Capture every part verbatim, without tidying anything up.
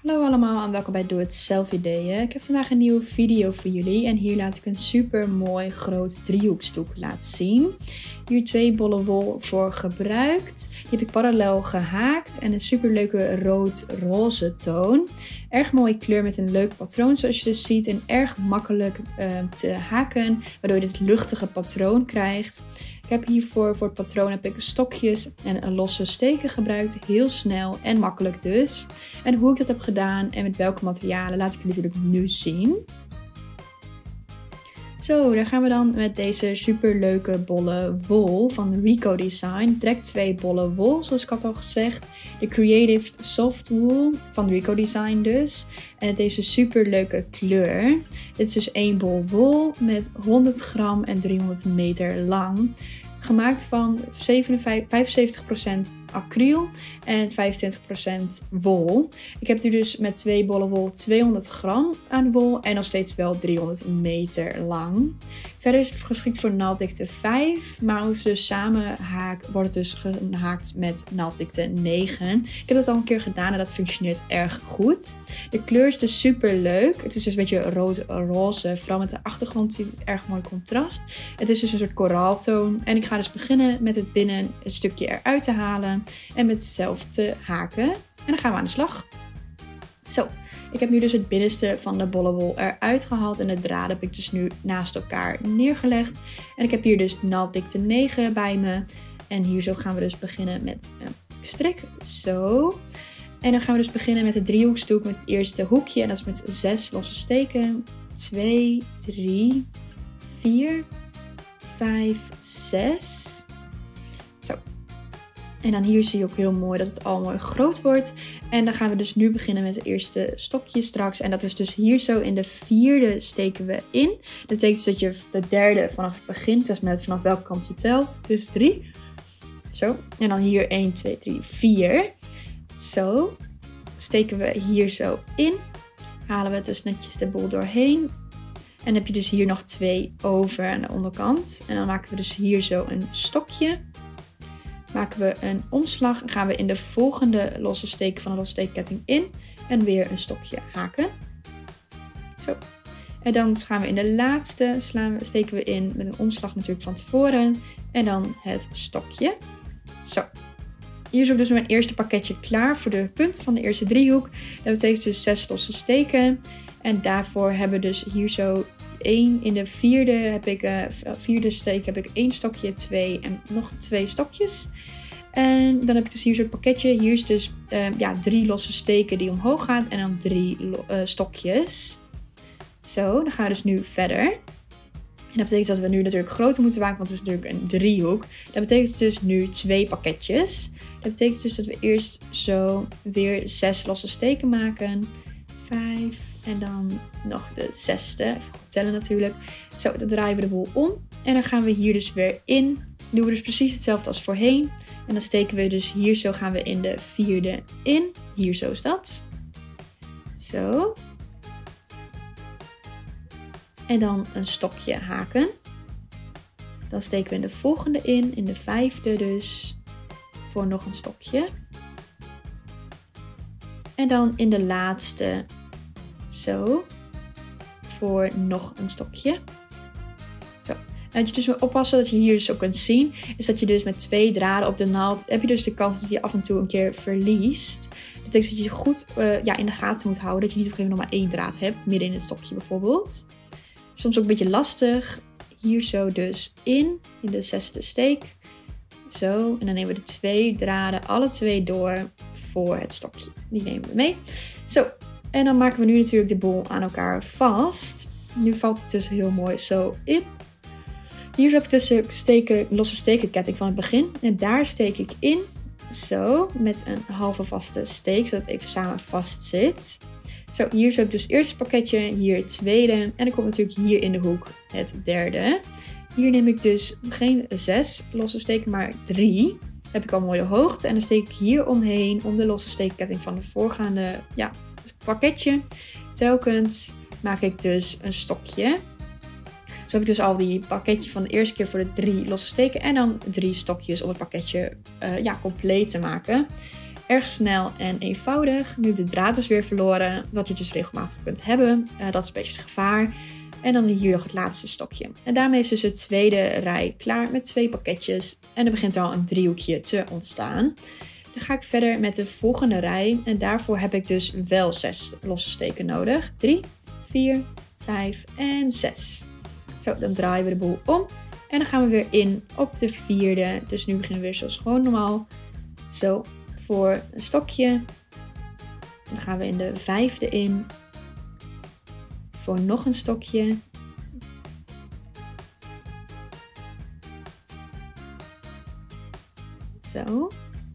Hallo allemaal en welkom bij Doe Het Zelf Ideeën. Ik heb vandaag een nieuwe video voor jullie en hier laat ik een super mooi groot driehoeksdoek laten zien. Hier twee bollen wol voor gebruikt. Die heb ik parallel gehaakt en een super leuke rood-roze toon. Erg mooie kleur met een leuk patroon zoals je dus ziet en erg makkelijk uh, te haken, waardoor je dit luchtige patroon krijgt. Ik heb hiervoor voor het patroon heb ik stokjes en losse steken gebruikt. Heel snel en makkelijk dus. En hoe ik dat heb gedaan en met welke materialen laat ik jullie natuurlijk nu zien. Zo, daar gaan we dan met deze super leuke bolle wol van Rico Design. Direct twee bolle wol, zoals ik had al gezegd. De Creative Soft Wool van Rico Design dus. En deze super leuke kleur. Dit is dus één bol wol met honderd gram en driehonderd meter lang. Gemaakt van vijfenzeventig procent acryl en vijfentwintig procent wol. Ik heb nu dus met twee bollen wol tweehonderd gram aan wol en nog steeds wel driehonderd meter lang. Verder is het geschikt voor naaddikte vijf, maar als we dus samen haak, wordt het dus gehaakt met naaddikte negen. Ik heb dat al een keer gedaan en dat functioneert erg goed. De kleur is dus super leuk. Het is dus een beetje rood-roze, vooral met de achtergrond die erg mooi contrast. Het is dus een soort koraaltoon en ik ga dus beginnen met het binnen een stukje eruit te halen en met zelf te haken. En dan gaan we aan de slag. Zo. Ik heb nu dus het binnenste van de bolle wol eruit gehaald en de draden heb ik dus nu naast elkaar neergelegd. En ik heb hier dus naaddikte negen bij me. En hier zo gaan we dus beginnen met een strik. Zo. En dan gaan we dus beginnen met de driehoeksdoek met het eerste hoekje. En dat is met zes losse steken. twee, drie, vier, vijf, zes. Zo. En dan hier zie je ook heel mooi dat het al mooi groot wordt. En dan gaan we dus nu beginnen met het eerste stokje straks. En dat is dus hier zo in de vierde steken we in. Dat betekent dat je de derde vanaf het begin, dat is net vanaf welke kant je telt. Dus drie. Zo. En dan hier één, twee, drie, vier. Zo. Steken we hier zo in. Halen we dus netjes de bol doorheen. En dan heb je dus hier nog twee over aan de onderkant. En dan maken we dus hier zo een stokje. Maken we een omslag en gaan we in de volgende losse steek van de losse steekketting in. En weer een stokje haken. Zo. En dan gaan we in de laatste, slaan we, steken we in met een omslag natuurlijk van tevoren. En dan het stokje. Zo. Hier is ook dus mijn eerste pakketje klaar voor de punt van de eerste driehoek. Dat betekent dus zes losse steken. En daarvoor hebben we dus hier zo één in de vierde, heb ik, uh, vierde steek heb ik één stokje, twee en nog twee stokjes. En dan heb ik dus hier zo'n pakketje. Hier is dus uh, ja, drie losse steken die omhoog gaan en dan drie uh, stokjes. Zo, dan gaan we dus nu verder. En dat betekent dat we nu natuurlijk groter moeten maken, want het is natuurlijk een driehoek. Dat betekent dus nu twee pakketjes. Dat betekent dus dat we eerst zo weer zes losse steken maken. Vijf en dan nog de zesde. Even goed tellen natuurlijk. Zo, dan draaien we de boel om. En dan gaan we hier dus weer in. Doen we dus precies hetzelfde als voorheen. En dan steken we dus hier zo, gaan we in de vierde in. Hier zo is dat. Zo. En dan een stokje haken. Dan steken we in de volgende in. In de vijfde dus. Voor nog een stokje. En dan in de laatste. Zo. Voor nog een stokje. Zo. En wat je dus moet oppassen, dat je hier dus ook kunt zien, is dat je dus met twee draden op de naald, heb je dus de kans dat je af en toe een keer verliest. Dat betekent dat je goed uh, ja, in de gaten moet houden, dat je niet op een gegeven moment nog maar één draad hebt, midden in het stokje bijvoorbeeld. Soms ook een beetje lastig. Hier zo dus in, in de zesde steek. Zo, en dan nemen we de twee draden, alle twee door voor het stokje. Die nemen we mee. Zo, en dan maken we nu natuurlijk de bol aan elkaar vast. Nu valt het dus heel mooi zo in. Hier heb ik dus de steken, losse stekenketting van het begin. En daar steek ik in. Zo, met een halve vaste steek, zodat het even samen vast zit. Zo, hier heb ik dus het eerste pakketje, hier het tweede. En dan komt natuurlijk hier in de hoek het derde. Hier neem ik dus geen zes losse steken, maar drie. Dan heb ik al een mooie hoogte. En dan steek ik hier omheen om de losse steekketting van het voorgaande ja, pakketje. Telkens maak ik dus een stokje. Zo heb ik dus al die pakketje van de eerste keer voor de drie losse steken. En dan drie stokjes om het pakketje uh, ja, compleet te maken. erg snel en eenvoudig. Nu de draad is weer verloren, wat je dus regelmatig kunt hebben. Uh, dat is een beetje het gevaar. En dan hier nog het laatste stokje. En daarmee is dus de tweede rij klaar met twee pakketjes. En er begint al een driehoekje te ontstaan. Dan ga ik verder met de volgende rij. En daarvoor heb ik dus wel zes losse steken nodig. drie, vier, vijf en zes. Zo, dan draaien we de boel om. En dan gaan we weer in op de vierde. Dus nu beginnen we weer zoals gewoon normaal. Zo, voor een stokje. Dan gaan we in de vijfde in. Voor nog een stokje. Zo.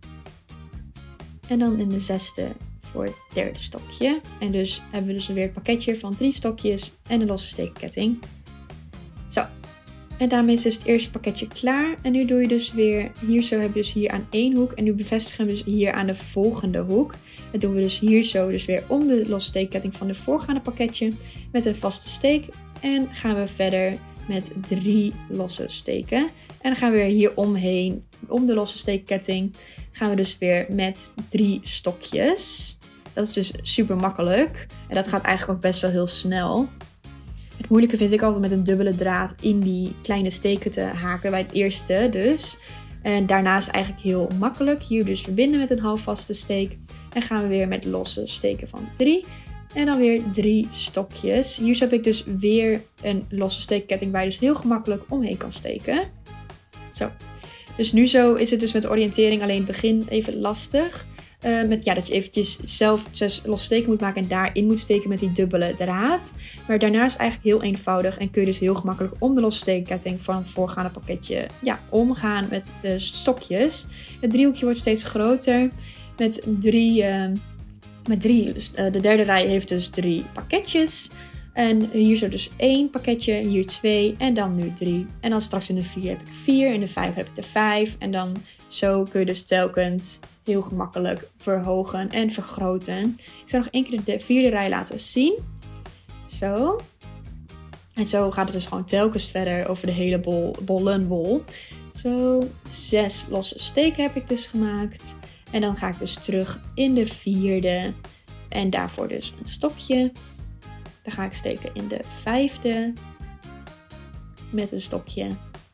En dan in de zesde voor het derde stokje. En dus hebben we dus weer het pakketje van drie stokjes en een losse steekketting. Zo. En daarmee is dus het eerste pakketje klaar. En nu doe je dus weer, hier zo hebben we dus hier aan één hoek. En nu bevestigen we dus hier aan de volgende hoek. Dat doen we dus hier zo dus weer om de losse steekketting van de voorgaande pakketje. Met een vaste steek. En gaan we verder met drie losse steken. En dan gaan we weer hier omheen, om de losse steekketting. Gaan we dus weer met drie stokjes. Dat is dus super makkelijk. En dat gaat eigenlijk ook best wel heel snel. Het moeilijke vind ik altijd met een dubbele draad in die kleine steken te haken bij het eerste dus. En daarna is het eigenlijk heel makkelijk. Hier dus verbinden met een halfvaste steek. En gaan we weer met losse steken van drie. En dan weer drie stokjes. Hier heb ik dus weer een losse steekketting waar je dus heel gemakkelijk omheen kan steken. Zo. Dus nu zo is het dus met de oriëntering alleen het begin even lastig. Uh, met, ja, dat je eventjes zelf zes losse steken moet maken en daarin moet steken met die dubbele draad. Maar daarna is het eigenlijk heel eenvoudig en kun je dus heel gemakkelijk om de losse steekketting van het voorgaande pakketje ja, omgaan met de stokjes. Het driehoekje wordt steeds groter met drie, uh, met drie dus, uh, de derde rij heeft dus drie pakketjes. En hier zo dus één pakketje, hier twee en dan nu drie. En dan straks in de vier heb ik vier, in de vijf heb ik de vijf. En dan zo kun je dus telkens heel gemakkelijk verhogen en vergroten. Ik zal nog één keer de vierde rij laten zien. Zo. En zo gaat het dus gewoon telkens verder over de hele bol, bollenbol. Zo, zes losse steken heb ik dus gemaakt. En dan ga ik dus terug in de vierde. En daarvoor dus een stokje. Dan ga ik steken in de vijfde. Met een stokje.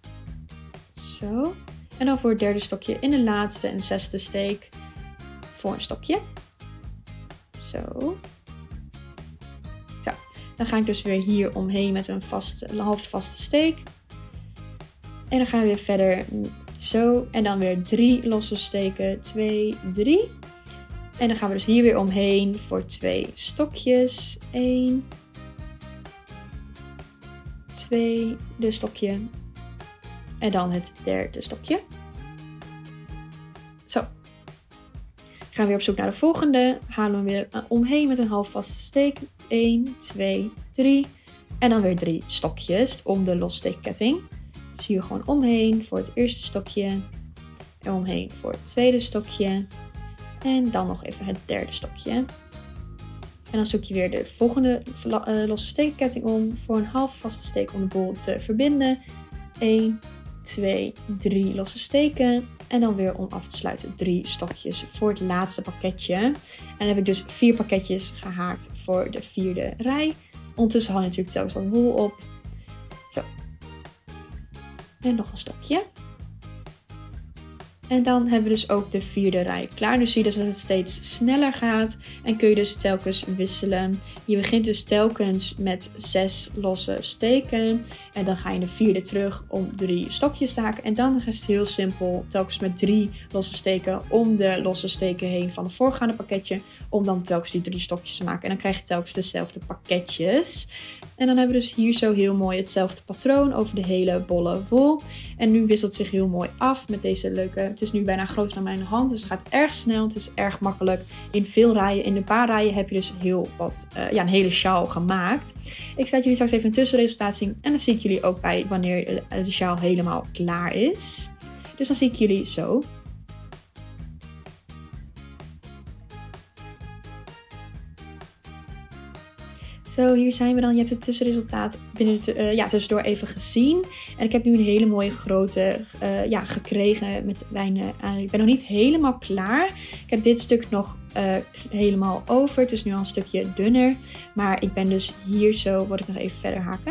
Zo. En dan voor het derde stokje in de laatste en zesde steek voor een stokje. Zo. Zo. Dan ga ik dus weer hier omheen met een, vaste, een half vaste steek. En dan gaan we weer verder zo. En dan weer drie losse steken. Twee, drie. En dan gaan we dus hier weer omheen voor twee stokjes. Eén. Twee. De stokje. En dan het derde stokje. Zo. Gaan we weer op zoek naar de volgende. Halen we weer omheen met een half vaste steek. één, twee, drie. En dan weer drie stokjes om de lossteekketting. Dus hier gewoon omheen voor het eerste stokje. En omheen voor het tweede stokje. En dan nog even het derde stokje. En dan zoek je weer de volgende uh, losse steekketting om. Voor een half vaste steek om de bol te verbinden. één, twee, drie losse steken. En dan weer om af te sluiten drie stokjes voor het laatste pakketje. En dan heb ik dus vier pakketjes gehaakt voor de vierde rij. Ondertussen haal je natuurlijk telkens wat wol op. Zo. En nog een stokje. En dan hebben we dus ook de vierde rij klaar. Dus zie je dus dat het steeds sneller gaat. En kun je dus telkens wisselen. Je begint dus telkens met zes losse steken. En dan ga je in de vierde terug om drie stokjes te haken. En dan is het heel simpel. Telkens met drie losse steken om de losse steken heen van het voorgaande pakketje. Om dan telkens die drie stokjes te maken. En dan krijg je telkens dezelfde pakketjes. En dan hebben we dus hier zo heel mooi hetzelfde patroon over de hele bolle wol. En nu wisselt het zich heel mooi af met deze leuke... Het is nu bijna groter dan mijn hand, dus het gaat erg snel. Het is erg makkelijk. In veel rijen, in een paar rijen heb je dus heel wat, uh, ja, een hele sjaal gemaakt. Ik laat jullie straks even een tussenresultaat zien. En dan zie ik jullie ook bij wanneer de sjaal helemaal klaar is. Dus dan zie ik jullie zo. Zo, hier zijn we dan. Je hebt het tussenresultaat binnen de, uh, ja, tussendoor even gezien. En ik heb nu een hele mooie grote uh, ja, gekregen met lijnen aan. Ik ben nog niet helemaal klaar. Ik heb dit stuk nog uh, helemaal over. Het is nu al een stukje dunner. Maar ik ben dus hier zo, word ik nog even verder haken.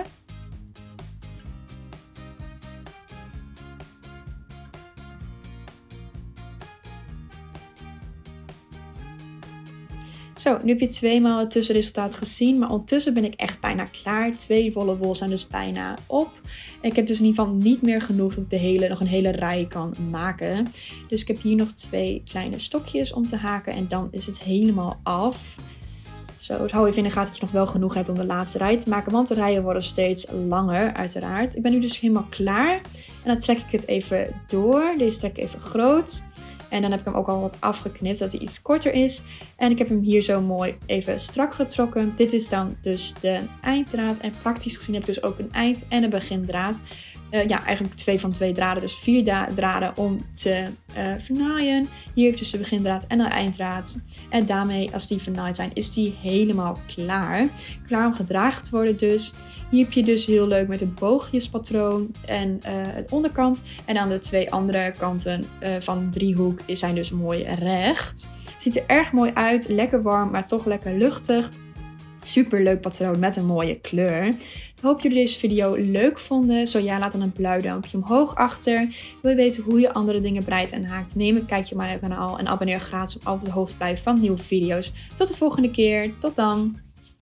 Zo, nu heb je tweemaal het tussenresultaat gezien, maar ondertussen ben ik echt bijna klaar. Twee wollen wol zijn dus bijna op. Ik heb dus in ieder geval niet meer genoeg dat ik de hele, nog een hele rij kan maken. Dus ik heb hier nog twee kleine stokjes om te haken en dan is het helemaal af. Zo, het hou even in de gaten dat je nog wel genoeg hebt om de laatste rij te maken, want de rijen worden steeds langer uiteraard. Ik ben nu dus helemaal klaar en dan trek ik het even door. Deze trek ik even groot. En dan heb ik hem ook al wat afgeknipt, zodat hij iets korter is. En ik heb hem hier zo mooi even strak getrokken. Dit is dan dus de einddraad. En praktisch gezien heb ik dus ook een eind- en een begindraad. Uh, ja, eigenlijk twee van twee draden, dus vier draden om te uh, vernaaien. Hier heb je dus de begindraad en de einddraad. En daarmee, als die vernaaid zijn, is die helemaal klaar. Klaar om gedragen te worden dus. Hier heb je dus heel leuk met het boogjespatroon en uh, de onderkant. En aan de twee andere kanten uh, van de driehoek zijn dus mooi recht. Ziet er erg mooi uit, lekker warm, maar toch lekker luchtig. Super leuk patroon met een mooie kleur. Ik hoop jullie deze video leuk vonden. Zo ja, laat dan een blauw duimpje omhoog achter. Wil je weten hoe je andere dingen breidt en haakt? Neem een kijkje op mijn kanaal en abonneer gratis om altijd op de hoogte te blijven van nieuwe video's. Tot de volgende keer. Tot dan!